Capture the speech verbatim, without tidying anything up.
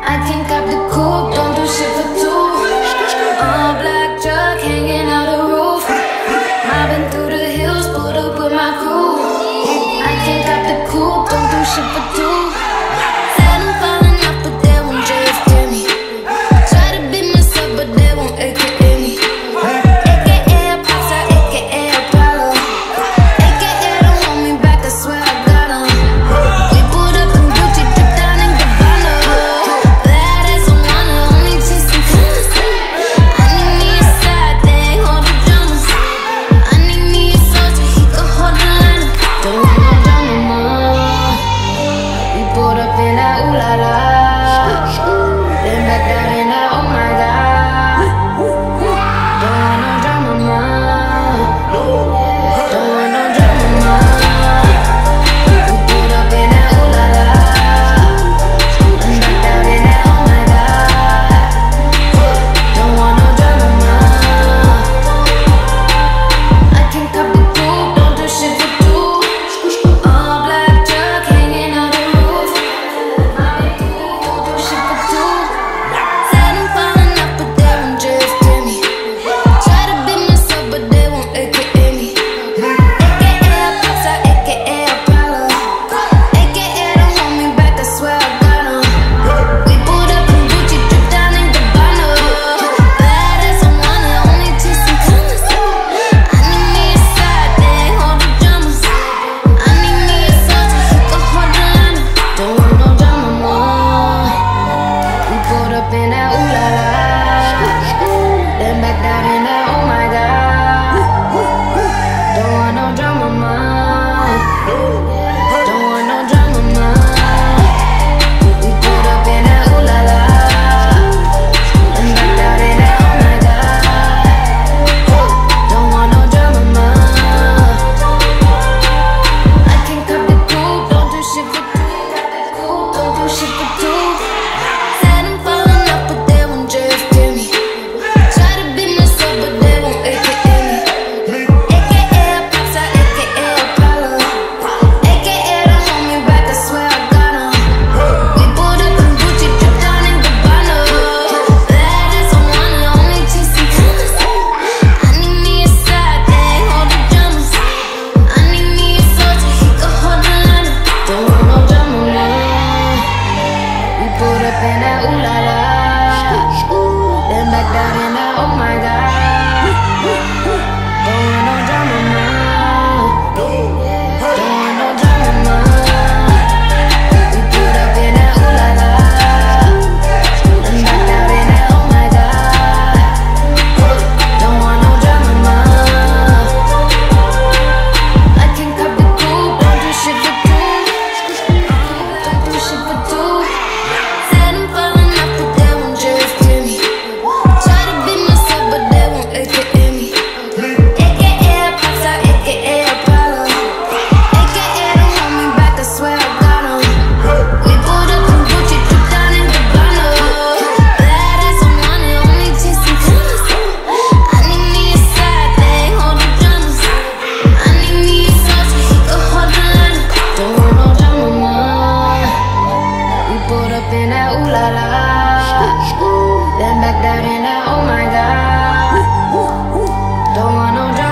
I can't cop the coupe, don't do shit for two. All black truck hanging out the roof. Mobbing through the hills, pulled up with my crew. I can't cop the coupe, don't do shit for two. Said I'm falling off, but they won't J F K me. Try to beat myself, but they won't A K A me. A K A a popstar, A K A Apollo. A K A don't hold me back, I swear I got 'em. We pulled up in Gucci, dripped down in Gabbana. That ass don't wanna, only chasing colors. I need me a side thing, hold the drummers. I need me a soldier, he can hold the line. Don't want no drama more. We pulled up in that ooh la la. Then back down in that oh my god. Don't want no drama more. Don't want no drama more. We pulled up in that ooh la la. And back down in that oh my god. Don't want no drama more. I can't cop the coupe, don't do shit for two. All black truck hanging out the roof. Don't do shit for two. Said I'm falling off, but they won't J F K me. Try to beat myself, but they won't A K A me. A K A a popstar, A K A Apollo. A K A don't hold me back, I swear I got 'em. We pulled up in Gucci, dripped down in Gabbana. That ass don't wanna, only chasing colors. I need me a side thing, hold the drummers. I need me a soldier, he can hold the line. Don't want no drama more. We pulled up in that ooh la la. Then back down in that oh my god. Don't want no drama more. Don't want no drama more. We pulled up in that ooh la la. Then back down in that oh my god. Don't want no drama more. I can't cop the coupe, don't do shit for two. Don't do shit for two. Said I'm falling off, but they won't J F K me. Try to beat myself, but they won't A K A me. A K A a popstar, A K A Apollo. A K A don't hold me back, I swear I got 'em. We pulled up in Gucci, dripped down in Gabbana. That ass don't wanna, only chasing colors. I need me a side thing, hold the drummers. I need me a soldier, he can hold the line. Don't want no drama more. We pulled up in that ooh la la. Then back down in that oh my god. Don't want no drama more. Don't want no drama more. We pulled up in that ooh la la. Then back down in that oh my god. Don't want no drama more. I can't cop the coupe, don't do shit for two. Don't do shit for two. Said I'm falling off, but they won't J F K me. Try to beat myself, but they won't A K A me. A K A a popstar, A K A Apollo. A K A don't hold me back, I swear I got 'em. We pulled up in Gucci, dripped down in Gabbana. That ass don't wanna, only chasing colors. I need me a side thing, hold the drummers. I need me a soldier, he can hold the line. Don't want no drama more. We pulled up in that ooh la la. Then back down in that oh my god. Don't want no drama.